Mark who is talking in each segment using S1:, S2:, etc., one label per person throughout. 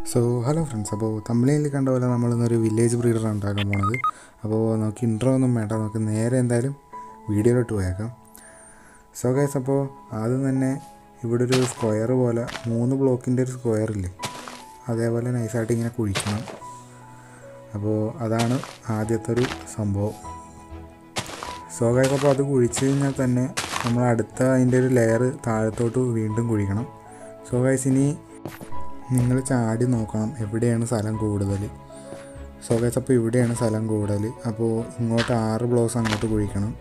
S1: So hello friends, അപ്പോൾ തമിഴിൽ കണ്ട പോലെ നമ്മളിന്നൊരു വില്ലേജ് ബ്രീഡറാണ് ഉണ്ടാക്കാൻ പോണത്. അപ്പോൾ നമുക്ക് ഇൻട്രോ ഒന്നും വേണ്ട, നമുക്ക് നേരെ എന്തായാലും വീഡിയോയിലോട്ട് പോയേക്കാം. സോ ഗൈസ്, അപ്പോൾ ആദ്യം തന്നെ ഇവിടെ ഒരു സ്ക്വയർ പോലെ 3 ബ്ലോക്കിൻ്റെ ഒരു സ്ക്വയറില്ലേ, അതേപോലെ നൈസായിട്ട് ഇങ്ങനെ കുഴിക്കണം. അപ്പോൾ അതാണ് ആദ്യത്തെ ഒരു സംഭവം. സോ ഗൈസ്, അപ്പോൾ അത് കുഴിച്ച് കഴിഞ്ഞാൽ തന്നെ നമ്മൾ അടുത്ത അതിൻ്റെ ഒരു ലെയർ താഴത്തോട്ട് വീണ്ടും കുഴിക്കണം. സോ ഗൈസ്, ഇനി നിങ്ങൾ ചാടി നോക്കണം എവിടെയാണ് സ്ഥലം കൂടുതൽ. സോ ഗൈസ്, അപ്പോൾ ഇവിടെയാണ് സ്ഥലം കൂടുതൽ. അപ്പോൾ ഇങ്ങോട്ട് 6 ബ്ലോക്സ് അങ്ങോട്ട് കുഴിക്കണം.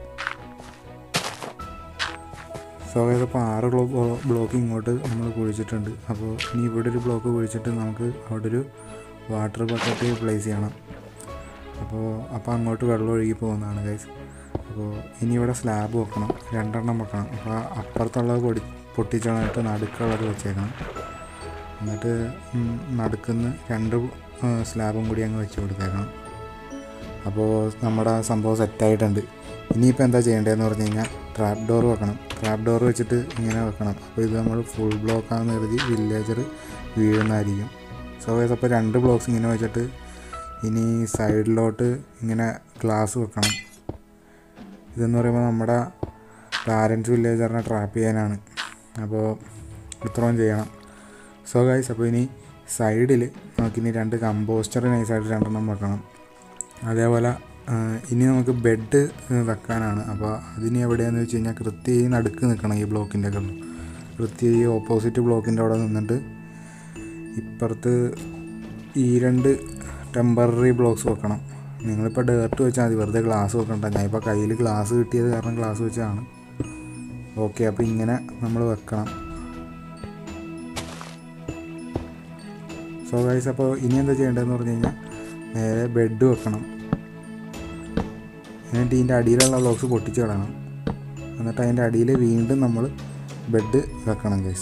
S1: സോ ഗൈസ്, അപ്പോൾ 6 ബ്ലോക്ക് ഇങ്ങോട്ട് നമ്മൾ കുഴിച്ചിട്ടുണ്ട്. അപ്പോൾ ഇനി ഇവിടെ ഒരു ബ്ലോക്ക് കുഴിച്ചിട്ട് നമുക്ക് അവിടെ ഒരു വാട്ടർ ബക്കറ്റ് പ്ലേസ് ചെയ്യണം. അപ്പോൾ അങ്ങോട്ട് വെള്ളം ഒഴുകി പോകുന്നതാണ് ഗൈസ്. അപ്പോൾ ഇനി ഇവിടെ സ്ലാബ് വെക്കണം, 2 എണ്ണം വെക്കണം. അപ്പോൾ അപ്പുറത്തുള്ളത് പൊട്ടിച്ചോണായിട്ട് നടുക്കുള്ളത് വെച്ചേക്കണം. എന്നിട്ട് നടുക്കുന്ന 2 സ്ലാബും കൂടി അങ്ങ് വെച്ച് കൊടുത്തേക്കണം. അപ്പോൾ നമ്മുടെ സംഭവം സെറ്റായിട്ടുണ്ട്. ഇനിയിപ്പോൾ എന്താ ചെയ്യേണ്ടതെന്ന് പറഞ്ഞു കഴിഞ്ഞാൽ ട്രാപ്പ് ഡോർ വെക്കണം. ട്രാപ്പ് ഡോർ വെച്ചിട്ട് ഇങ്ങനെ വെക്കണം. അപ്പോൾ ഇത് നമ്മൾ ഫുൾ ബ്ലോക്കാണെന്ന് കരുതി വില്ലേജർ വീഴുന്നതായിരിക്കും. സോ ഗൈസ്, അപ്പോൾ 2 ബ്ലോക്സ് ഇങ്ങനെ വെച്ചിട്ട് ഇനി സൈഡിലോട്ട് ഇങ്ങനെ ഗ്ലാസ് വെക്കണം. ഇതെന്ന് പറയുമ്പോൾ നമ്മുടെ പാരൻസ് വില്ലേജറിനെ ട്രാപ്പ് ചെയ്യാനാണ്. അപ്പോൾ ഇത്രയും ചെയ്യണം. സോ ഗൈസ്, അപ്പോൾ ഇനി സൈഡിൽ നമുക്കിനി 2 കമ്പോസ്റ്റർ നൈസായിട്ട് 2 എണ്ണം വെക്കണം. അതേപോലെ ഇനി നമുക്ക് ബെഡ് വെക്കാനാണ്. അപ്പോൾ അതിന് എവിടെയാണെന്ന് വെച്ച് കഴിഞ്ഞാൽ കൃത്യം ഈ നടുക്ക് നിൽക്കണം. ഈ ബ്ലോക്കിൻ്റെ ഒക്കെ കൃത്യം ഈ ഓപ്പോസിറ്റ് ബ്ലോക്കിൻ്റെ അവിടെ നിന്നിട്ട് ഇപ്പുറത്ത് ഈ 2 ടെമ്പററി ബ്ലോക്സ് വെക്കണം. നിങ്ങളിപ്പോൾ ഡേർട്ട് വെച്ചാൽ മതി, വെറുതെ ഗ്ലാസ് വെക്കണ്ട. ഞാൻ ഇപ്പോൾ കയ്യിൽ ഗ്ലാസ് കിട്ടിയത് കാരണം ഗ്ലാസ് വെച്ചാണ്. ഓക്കെ, അപ്പോൾ ഇങ്ങനെ നമ്മൾ വെക്കണം. സോ ഗൈസ്, അപ്പോൾ ഇനി എന്താ ചെയ്യേണ്ടതെന്ന് പറഞ്ഞു കഴിഞ്ഞാൽ നേരെ ബെഡ് വെക്കണം. എന്നിട്ട് ഇതിൻ്റെ അടിയിലുള്ള ബ്ലോക്സ് പൊട്ടിച്ച് കളയണം. എന്നിട്ട് അതിൻ്റെ അടിയിൽ വീണ്ടും നമ്മൾ ബെഡ് വെക്കണം ഗൈസ്.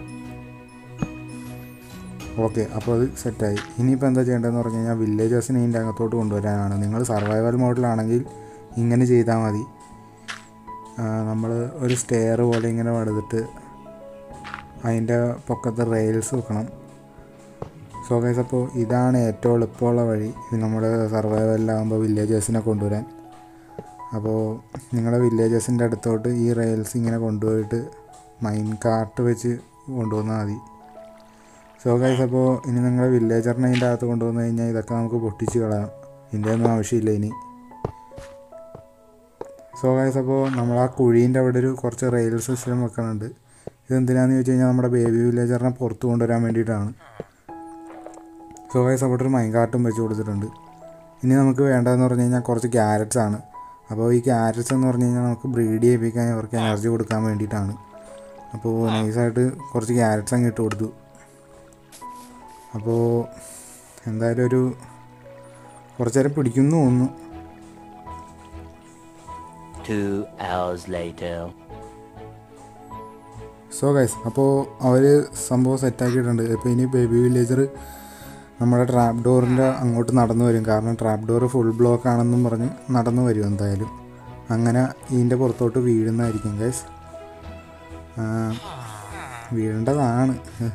S1: ഓക്കെ, അപ്പോൾ അത് സെറ്റായി. ഇനിയിപ്പോൾ എന്താ ചെയ്യേണ്ടതെന്ന് പറഞ്ഞു കഴിഞ്ഞാൽ വില്ലേജേഴ്സിനെ ഇതിൻ്റെ അകത്തോട്ട് കൊണ്ടുവരാനാണ്. നിങ്ങൾ സർവൈവൽ മോഡിലാണെങ്കിൽ ഇങ്ങനെ ചെയ്താൽ മതി. നമ്മൾ ഒരു സ്റ്റെയർ പോലെ ഇങ്ങനെ വടുത്തിട്ട് അതിൻ്റെ പൊക്കത്ത് റെയിൽസ് വെക്കണം. സോ ഗൈസ്, അപ്പോൾ ഇതാണ് ഏറ്റവും എളുപ്പമുള്ള വഴി നമ്മുടെ സർവൈവലിലാകുമ്പോൾ വില്ലേജേഴ്സിനെ കൊണ്ടുവരാൻ. അപ്പോൾ നിങ്ങളുടെ വില്ലേജേഴ്സിൻ്റെ അടുത്തോട്ട് ഈ റെയിൽസ് ഇങ്ങനെ കൊണ്ടുപോയിട്ട് മൈൻ കാർട്ട് വെച്ച് കൊണ്ടുവന്നാൽ മതി. സോ ഗൈസ്, അപ്പോൾ ഇനി നിങ്ങളുടെ വില്ലേജറിനെ അതിൻ്റെ അകത്ത് കൊണ്ടുവന്നു കഴിഞ്ഞാൽ ഇതൊക്കെ നമുക്ക് പൊട്ടിച്ച് കളയാം. ഇതിൻ്റെ ഒന്നും ആവശ്യമില്ല ഇനി. സോ ഗൈസ്, അപ്പോൾ നമ്മൾ ആ കുഴീൻ്റെ അവിടെ ഒരു കുറച്ച് റെയിൽ സിസ്റ്റം വെക്കുന്നുണ്ട്. ഇതെന്തിനാണെന്ന് ചോദിച്ചു കഴിഞ്ഞാൽ നമ്മുടെ ബേബി വില്ലേജറിനെ പുറത്ത് കൊണ്ടുവരാൻ വേണ്ടിയിട്ടാണ്. സോ ഗൈസ്, അവിടെ ഒരു മൈൻ കാർട്ടും വെച്ച് കൊടുത്തിട്ടുണ്ട്. ഇനി നമുക്ക് വേണ്ടതെന്ന് പറഞ്ഞു കഴിഞ്ഞാൽ കുറച്ച് ക്യാരറ്റ്സ് ആണ്. അപ്പോൾ ഈ ക്യാരറ്റ്സ് എന്ന് പറഞ്ഞു കഴിഞ്ഞാൽ നമുക്ക് ബ്രീഡ് ചെയ്യിപ്പിക്കാൻ അവർക്ക് എനർജി കൊടുക്കാൻ വേണ്ടിയിട്ടാണ്. അപ്പോൾ നൈസായിട്ട് കുറച്ച് ക്യാരറ്റ്സ് അങ്ങ് ഇട്ട് കൊടുത്തു. അപ്പോൾ എന്തായാലും ഒരു കുറച്ച് നേരം പിടിക്കുന്നു തോന്നുന്നു.
S2: 2 hours later.
S1: സോ ഗൈസ്, അപ്പോൾ അവർ സംഭവം സെറ്റാക്കിയിട്ടുണ്ട്. ഇപ്പോൾ ഇനി ബേബി വില്ലേജർ നമ്മുടെ ട്രാപ്പ് ഡോറിൻ്റെ അങ്ങോട്ട് നടന്നു വരും. കാരണം ട്രാപ്പ് ഡോർ ഫുൾ ബ്ലോക്ക് ആണെന്നും പറഞ്ഞ് നടന്നു വരും എന്തായാലും. അങ്ങനെ ഇതിൻ്റെ പുറത്തോട്ട് വീഴുന്നതായിരിക്കും ഗൈസ്. വീഴേണ്ടതാണ്.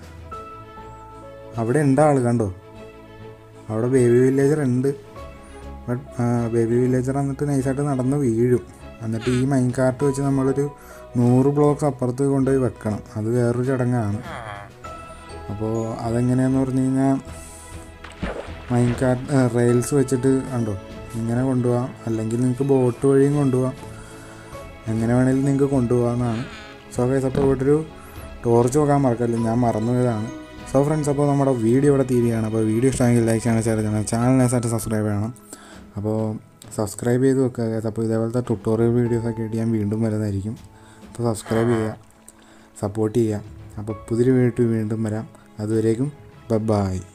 S1: അവിടെ ഉണ്ട് ആൾ, കണ്ടോ? അവിടെ ബേബി വില്ലേജർ ഉണ്ട്. ബട്ട് ബേബി വില്ലേജർ എന്നിട്ട് നൈസായിട്ട് നടന്ന് വീഴും. എന്നിട്ട് ഈ മൈൻ കാർട്ട് വെച്ച് നമ്മളൊരു 100 ബ്ലോക്സ് അപ്പുറത്ത് കൊണ്ടുപോയി വെക്കണം. അത് വേറൊരു ചടങ്ങാണ്. അപ്പോൾ അതെങ്ങനെയാണെന്ന് പറഞ്ഞു കഴിഞ്ഞാൽ മൈൻ കാർട്ട് റെയിൽസ് വെച്ചിട്ട് കണ്ടോ ഇങ്ങനെ കൊണ്ടുപോകാം. അല്ലെങ്കിൽ നിങ്ങൾക്ക് ബോട്ട് വഴിയും കൊണ്ടുപോകാം. എങ്ങനെ വേണമെങ്കിലും നിങ്ങൾക്ക് കൊണ്ടുപോകാമെന്നാണ്. സോ ഗൈസ്, അപ്പോൾ ഇവിടെ ഒരു ടോർച്ച് വെക്കാൻ മറക്കല്ല, ഞാൻ മറന്നുപോയതാണ്. സോ ഫ്രണ്ട്സ്, അപ്പോൾ നമ്മുടെ വീഡിയോ ഇവിടെ തീരുകയാണ്. അപ്പോൾ വീഡിയോ ഇഷ്ടമെങ്കിൽ ലൈക്ക് ചെയ്യണം, ഷെയർ ചെയ്യണം, ചാനൽ നൈസായിട്ട് സബ്സ്ക്രൈബ് ചെയ്യണം. അപ്പോൾ സബ്സ്ക്രൈബ് ചെയ്ത് വെക്കുക ഗൈസ്. അപ്പോൾ ഇതേപോലത്തെ ട്യൂട്ടോറിയൽ വീഡിയോസൊക്കെ ആയിട്ട് ഞാൻ വീണ്ടും വരുന്നതായിരിക്കും. അപ്പോൾ സബ്സ്ക്രൈബ് ചെയ്യുക, സപ്പോർട്ട് ചെയ്യുക. അപ്പോൾ പുതിയൊരു വീഡിയോ വീണ്ടും വരാം. അതുവരേക്കും ബൈ.